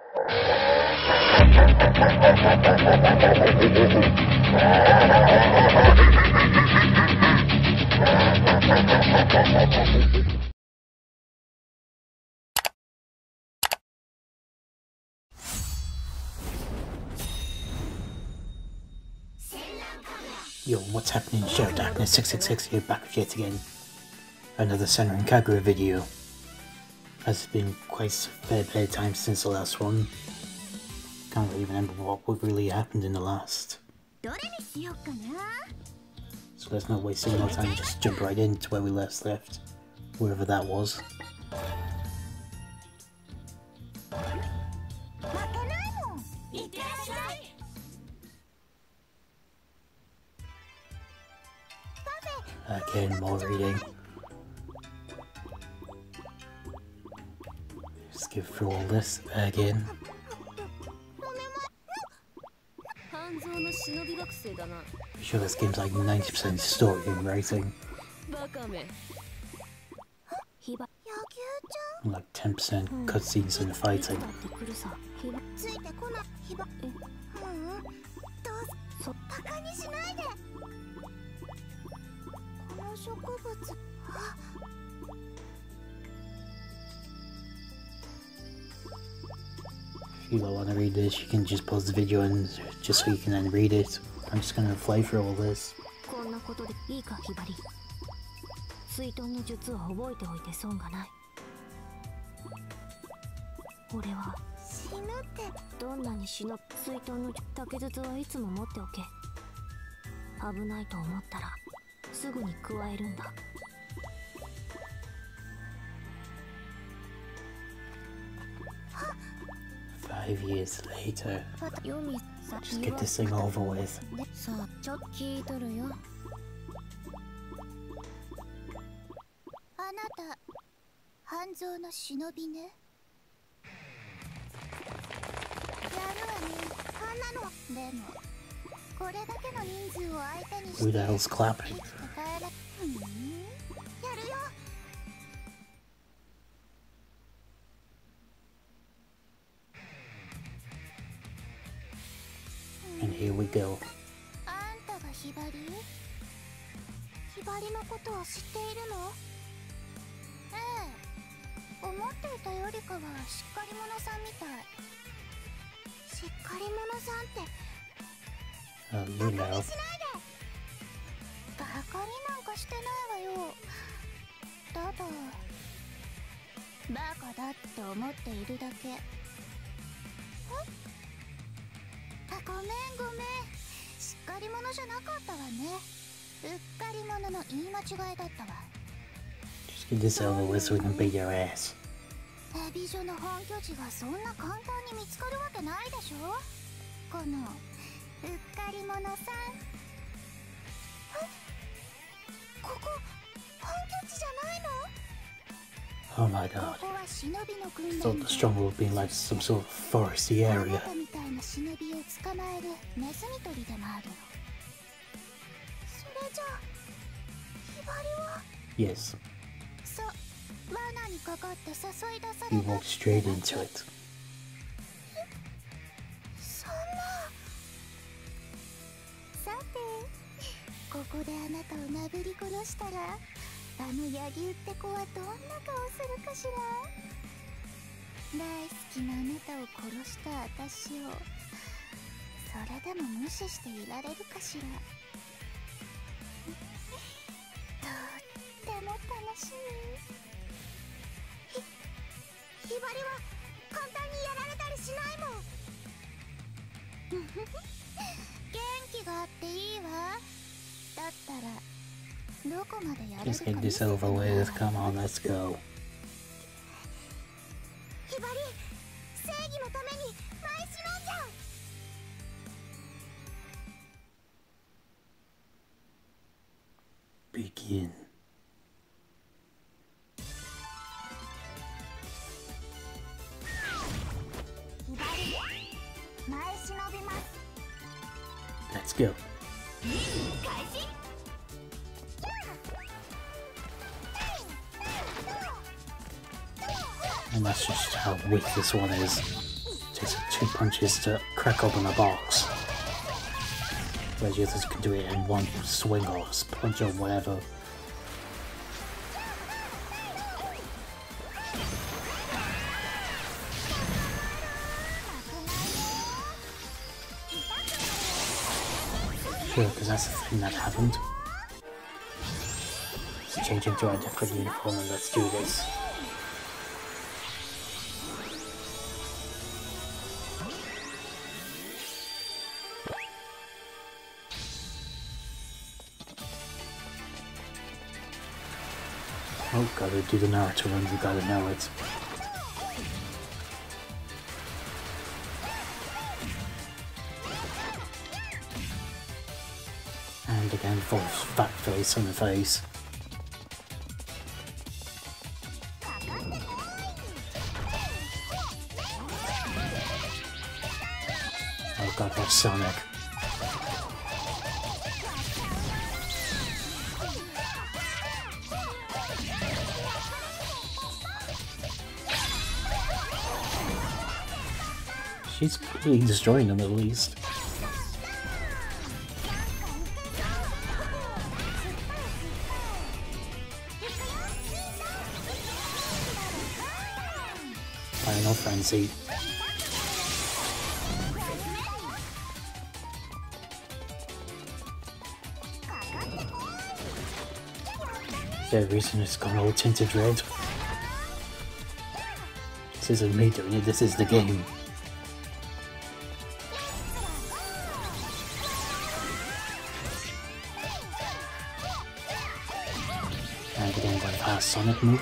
Yo, what's happening? Shadow Darkness 666 here, back with yet again another Senran Kagura video. As it's been quite a fair bit of time since the last one. Can't really remember what really happened in the last. So let's not waste any more time, just jump right into where we last left, wherever that was. Again, more reading. Skip through all this again. I'm sure this game's like 90% story and writing. Like 10% cutscenes and fighting. If you don't want to read this, you can just pause the video and just so you can then read it. I'm just gonna fly through all this. Five years later, just get this thing over with. Who the hell's clapping? And here we go. Oh, you know. Just get this over with so we can beat your ass. Oh my god. I thought the stronghold would be like some sort of foresty area. Yes. He walked straight into it. Just get this over with, come on, let's go. Begin. Let's go. And that's just how weak this one is. takes 2 punches to crack open a box. Whereas the others can do it in 1 swing or punch or whatever. Sure, because that's the thing that happened. Let's change into a different uniform and let's do this. Oh, gotta do the Naruto run, you gotta know it. And again, full fat face on the face. Oh god, that's Sonic. She's completely destroying them at least. Final Frenzy. Is there a reason it's gone all tinted red? This isn't me doing it, this is the game. And again, by fast Sonic move.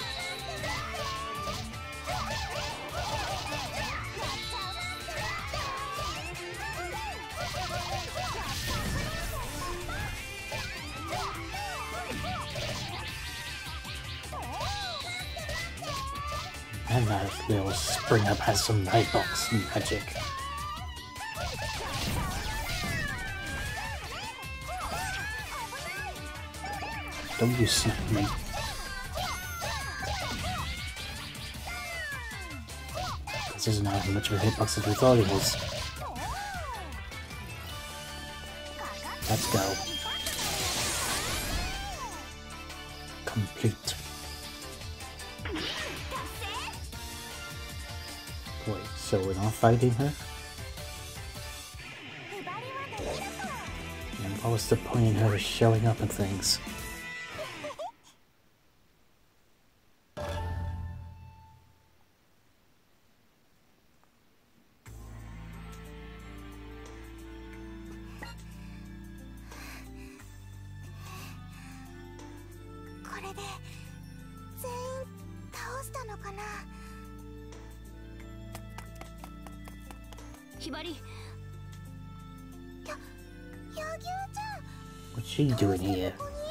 And that little spring up has some hitbox magic. Don't you snipe me. This isn't as much of a hitbox as we thought it was. Let's go. Complete. Wait, so we're not fighting her? And what was the point in her showing up and things? What's she doing here?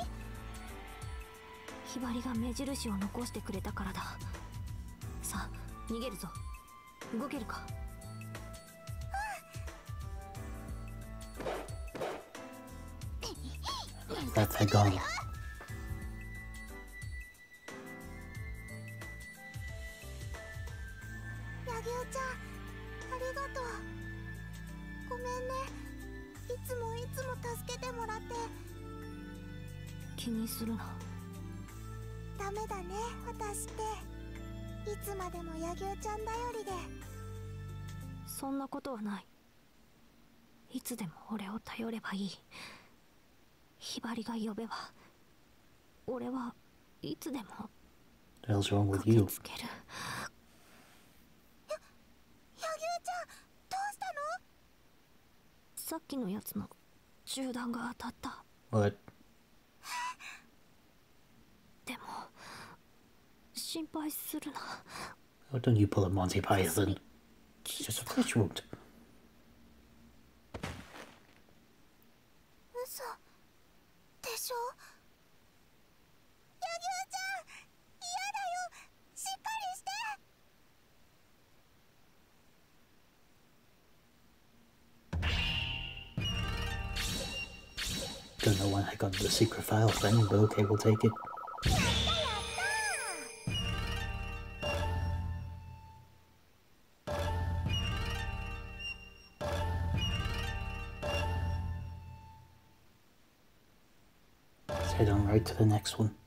ひばりが目印を残してくれたからだ。さあ、逃げるぞ。動けるか? That's a gun. 気にするな。 ダメだね、私って。いつまでも柳生ちゃん頼りで。 そんなことはない。いつでも俺を頼ればいい。ひばりが呼べば、俺はいつでも What the hell's wrong with 駆 you? けつける。 柳生ちゃん、どうしたの？ さっきのやつの銃弾が当たった。 What? でも心配するな。 Why don't you pull a Monty Python? It's just a flesh wound. 嘘でしょ？柳生ちゃん、嫌だよ。しっかりして。 Don't know when I got the secret file thing, but okay, we'll take it. head on right to the next one.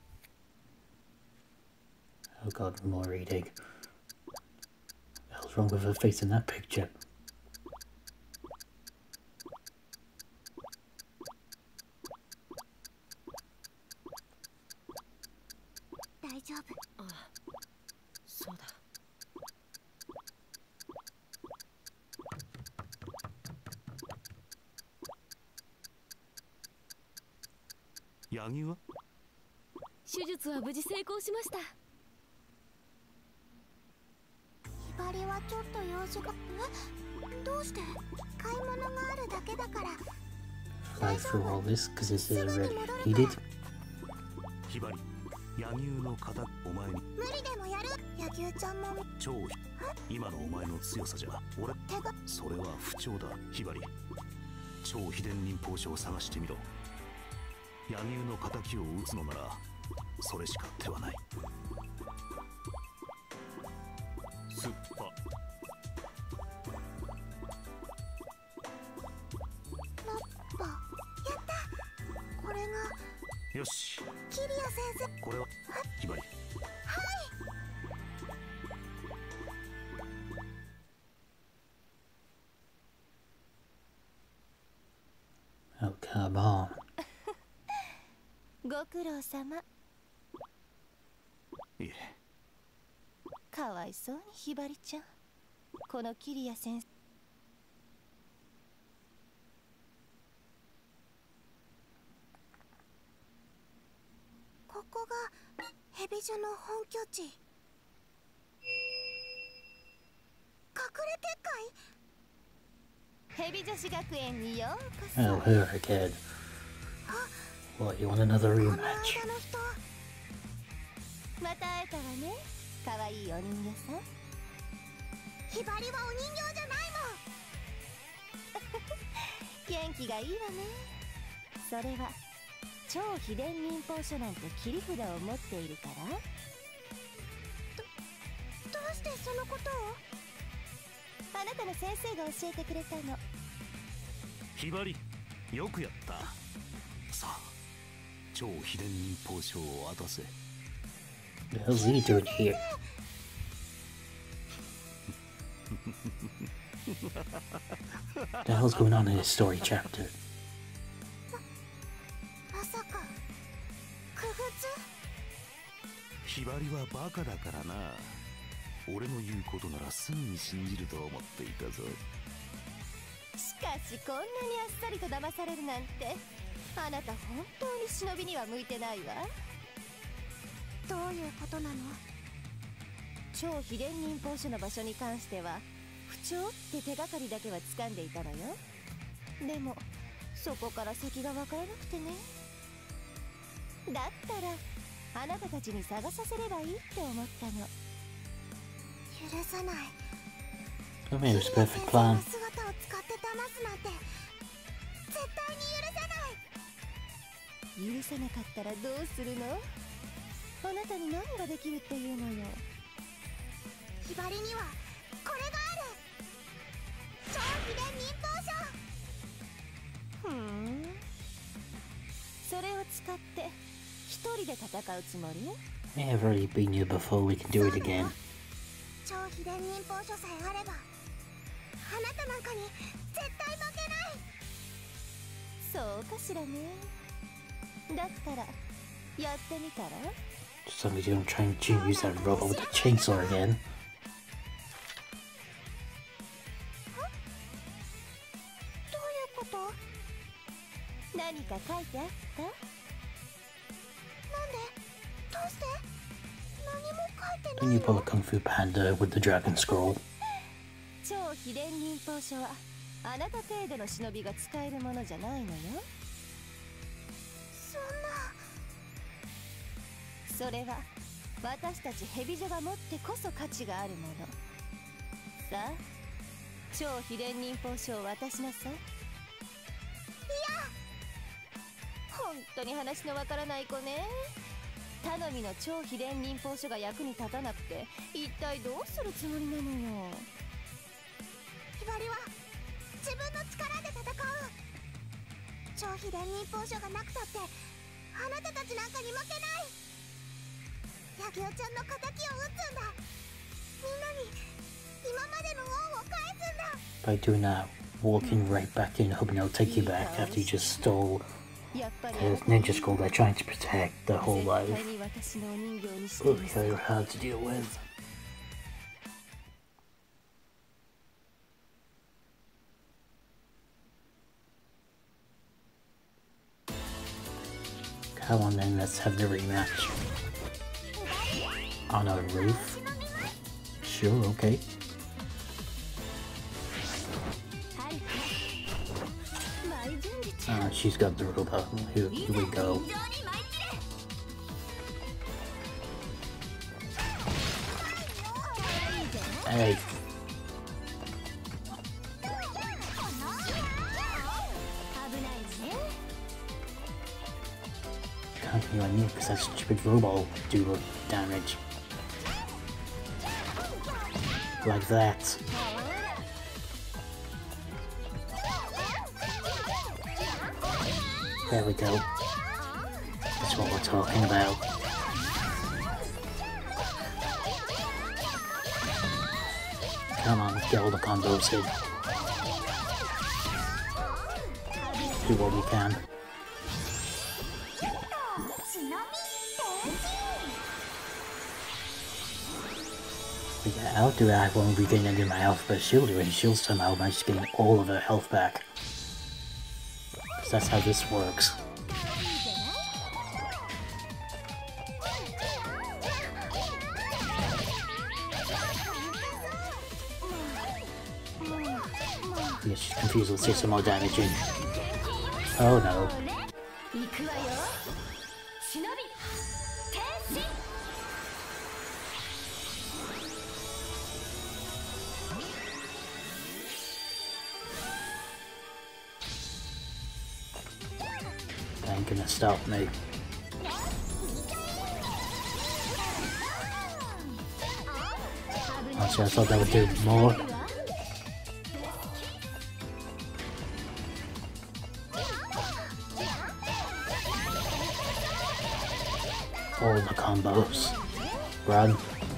Oh god, more reading. What the hell's wrong with her face in that picture? Ah, そうだ。 柳生は？ 手術は無事成功しました。 ひばりはちょっと用事が。どうして？買い物があるだけだから。 Fly through all this because it's already needed. ひばり、柳生の肩、お前に無理でもやる。柳生ちゃんも超今のお前の強さじゃ俺それは不調だ。ひばり、超秘伝忍法書を探してみろ。柳生の敵を討つのならそれしか手はない。すっぱラッパ。やった。これがよし、 キリア先生。 これはひばり。 Oh, come on. ご苦労様。 いえ。 かわいそうにひばりちゃん。このキリア先生。 ここがヘビ女の本拠地。隠れ結界。 ヘビ女子学園にようこそ。 Oh, her again. What, you want another この間 rematch? の人。 また会えたわね。かわいいお人形さん。 ひばりはお人形じゃない元気がいいわね。それは超秘伝忍法書なんて切り札を持っているから。 もん。どうしてそのことを？ あなたの先生が教えてくれたの。 ひばり、よくやった。さあ、超秘伝忍法書を渡せ。 What the hell's he doing here? What the hell's going on in this story chapter? まさか傀儡？ ひばりはバカだからな。俺の言うことならすぐに信じると思っていたぞ。 しかしこんなにあっさりと騙されるなんて、あなた本当に忍びには向いてないわ。 どういうことなの？ 超秘伝忍法書の場所に関しては不調って手がかりだけは掴んでいたのよ。でもそこから先が分からなくてね。だったらあなたたちに探させればいいって思ったの。 許さない。 I mean, it was a キリア perfect 先生 plan. の姿を使って騙すなんて絶対に許さない。 許さなかったらどうするの？あなたに何ができるっていうのよ。 ひばりにはこれがある。超秘伝忍法書。 ふん。それを使って一人で戦うつもり？ Yeah, I've already been here before, we can do it again. 超秘伝忍法書さえあればあなたなんかに絶対負けない。 そうかしらね。だったらやってみたら？ Just as long as you don't try and use that robot with the chainsaw again. どういうこと？ 何か書いてあった？ なんで？どうして？何も書いて Then ない you pull の a Kung Fu Panda with the Dragon Scroll. 超秘伝忍法書はあなた程度の忍びが使えるものじゃないのよ。 そんな。 それは私たちヘビ女が持ってこそ価値があるもの。さあ、超秘伝忍法書を渡しなさい。いや、本当に話のわからない子ね。頼みの超秘伝忍法書が役に立たなくて一体どうするつもりなのよ。 ひばりは自分の力で戦う。超秘伝忍法書がなくたってああなたたちなんかに負けない。ヤギオちゃんの敵を撃つんだ。みんなに今までの恩を返すんだ。 By doing that, walking right back in, hoping it'll take you back after you just stole the ninja scroll they're trying to protect their whole life. Oh, they're hard to deal with. Come on then, let's have the rematch. On a roof? Sure, okay. She's got the robot. Here we go. Hey. Can't be on you because that stupid robot will do damage. Like that. There we go. That's what we're talking about. Come on, get all the combos in. Do what we can. We get out, do I won't regain any of my health, but she'll somehow manage to gain all of her health back. That's how this works. Yeah, she's confused. Let's take some more damage in. Oh no. Ain't gonna stop me. Actually, I thought that would do more. All the combos. Run.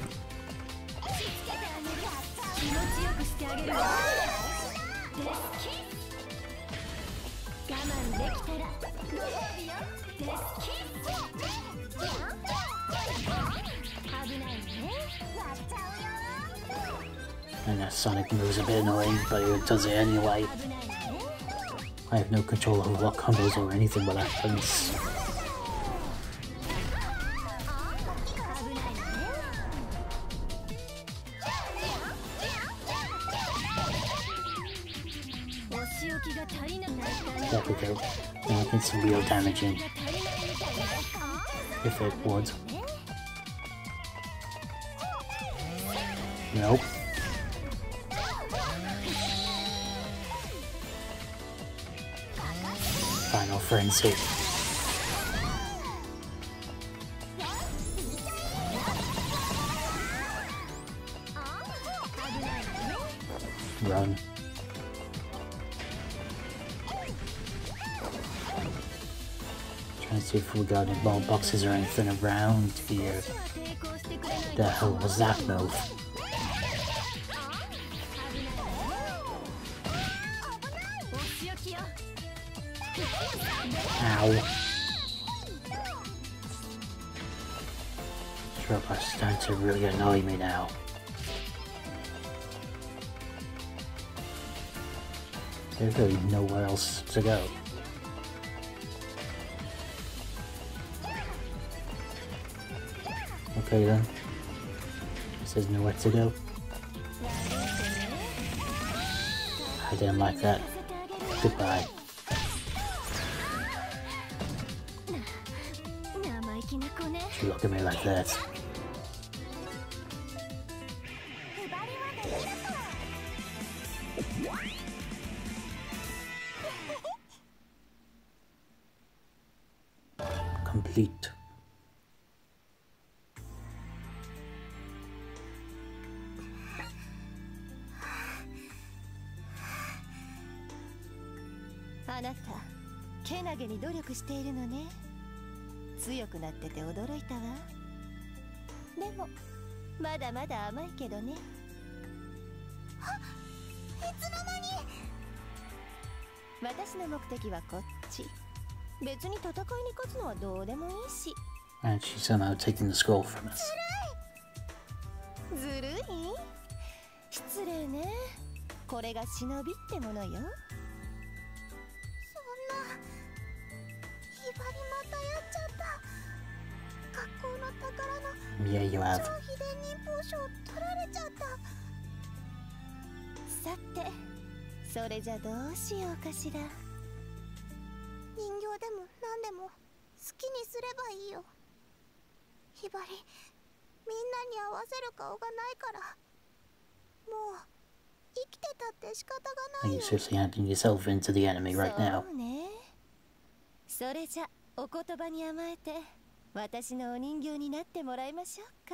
And that Sonic move's a bit annoying, but it does it anyway. I have no control over what combos or anything what happens. There we go. Now I get some real damage in. If it would. Nope. Final Frenzy. Run. Trying to see if we got any ball boxes or anything around here. The hell was that move? Ow. Robots starting to really annoy me now. There's really nowhere else to go. Okay then. This is nowhere to go. I didn't like that. Goodbye. You look at me like that. Complete. 強くなってて驚いたわ。でもまだまだ甘いけどね。 いつの間に。 私の目的はこっち。別に戦いに勝つのはどうでもいいし。 And she's somehow taking the scroll from us. ずるい？失礼ね。これが忍びってものよ。 そんなひばりまたやっちゃった。学校の宝の Yeah, you 超 have. 秘伝忍法書を取られちゃった。 さて、それじゃどうしようかしら。 人形でも何でも好きにすればいいよ。ひばり、みんなに合わせる顔がないから、もう生きてたって仕方がな Are い you よ。 seriously handing yourself into the enemy right now? そうね。それじゃお言葉に甘えて私のお人形になってもらいましょうか。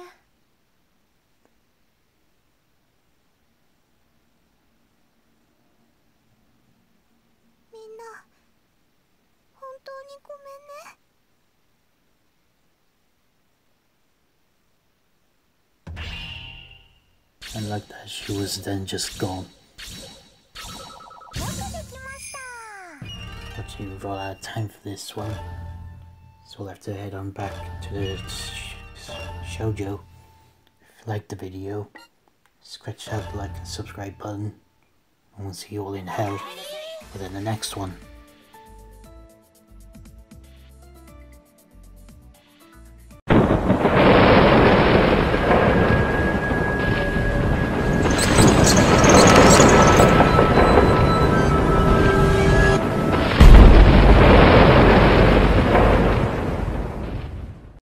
みんな、本当にごめんね。 And like that, she was then just gone. よくできました。 But we've all had time for this one. So we'll have to head on back to the shoujo. If you liked the video, scratch that like and subscribe button. And we'll see you all in hell within the next one.